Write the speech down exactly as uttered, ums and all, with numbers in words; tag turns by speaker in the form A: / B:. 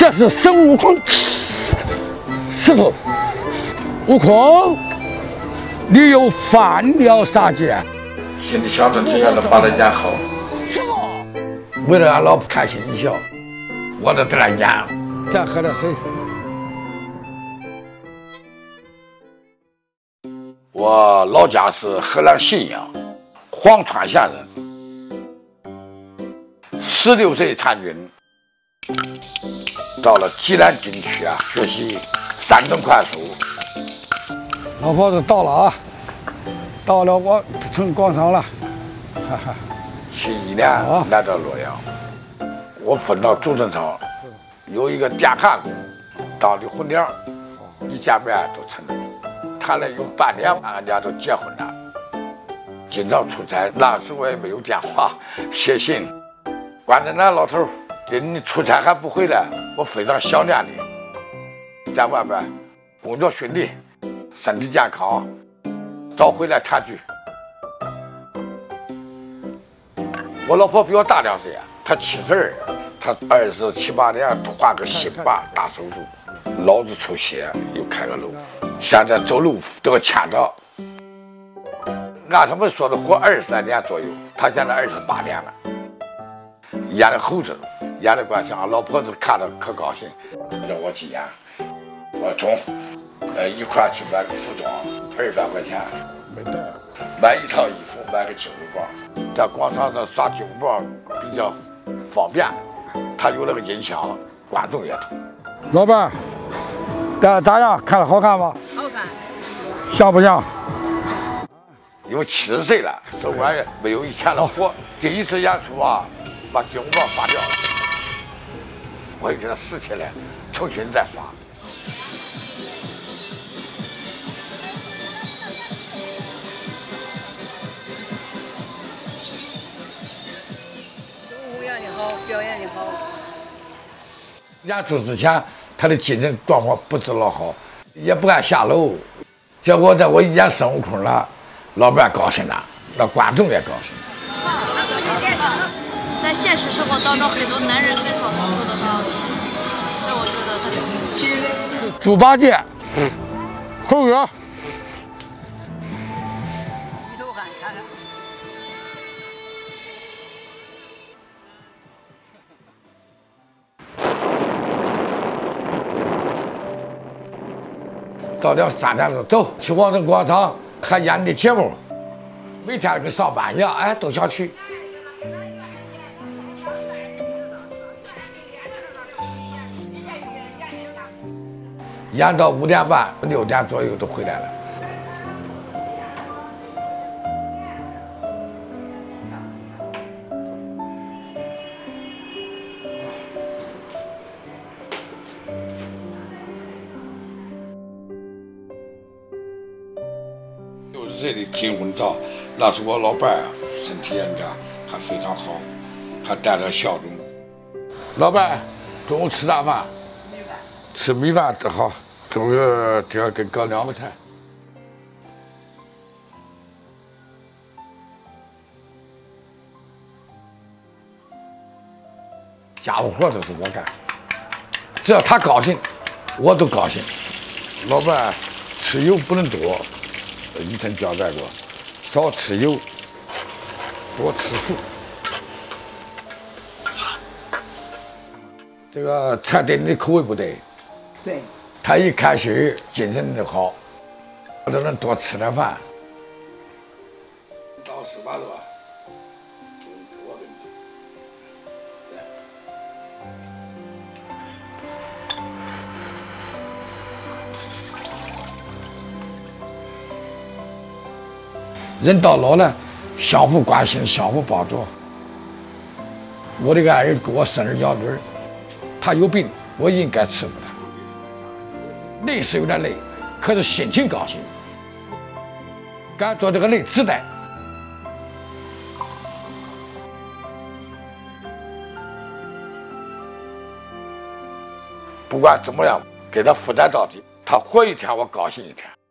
A: 这是孙悟空。师傅，悟空，你又犯了啥戒？
B: 心里想着只要能把他演好。
A: 师傅，
B: 为了俺老婆开心一笑，我都在那演。
A: 再喝点水。
B: 我老家是河南信阳黄川县人，十六岁参军，到了济南军区啊学习山东快速。
A: 老婆子到了啊，到了我城广场了，哈哈。
B: 七一年来到洛阳，我分到主城上有一个电焊工，当的婚娘，一见面就成了。谈了有半年，俺家都结婚了。经常出差，那时我也没有电话，写信。关键那老头，你出差还不回来，我非常想念你。在外边工作顺利，身体健康，早回来团聚。我老婆比我大两岁，她七十二，她二十七八年换个心瓣大手术，脑子出血又开个颅。现在走路都要牵着，按他们说的活二十来年左右，他现在二十八年了。演的猴子，演的关系，俺老婆子看着可高兴，让我去演。我中，呃，一块去买个服装，二百块钱，
A: 没带。
B: 买一套衣服，买个金箍棒，在广场上耍金箍棒比较方便。他有那个音响，观众也多。
A: 老伴儿。咋咋样？看着好看吗？
C: 好看。
A: 像不像？
B: 因为七十岁了，手腕也没有以前的活。第一次演出啊，把金箍棒拔掉了，我也给他拾起来，重新再耍。
C: 动物演的好，表演的好。
B: 演出之前。他的精神状况不是老好，也不敢下楼。结果在我一演孙悟空了，老伴高兴了，那观众也高兴。
D: 在现实生活当中，很多男人很少能做得到，这我觉得他是。
A: 猪八戒，猴哥。
C: 一头汗，看看。
B: 到了三点钟，走去望城广场，还演的节目，每天跟上班一样，哎，都想去。演到五点半、六点左右都回来了。六十岁的订婚照，那是我老伴儿啊，身体人家还非常好，还带着笑容。老伴儿，中午吃啥饭？米饭。吃米饭正好，中午这给搞两个菜。家务活都是我干，只要他高兴，我都高兴。老伴儿吃油不能多。医生交代过，少吃油，多吃素。这个菜对你的口味不对。
C: 对。
B: 他一开始精神就好，我都能多吃点饭。到十八度啊。人到老了，相互关心，相互帮助。我这个爱人给我生日养女儿，她有病，我应该伺候她。累是有点累，可是心情高兴，敢做这个累自带。不管怎么样，给她负担到底，她活一天，我高兴一天。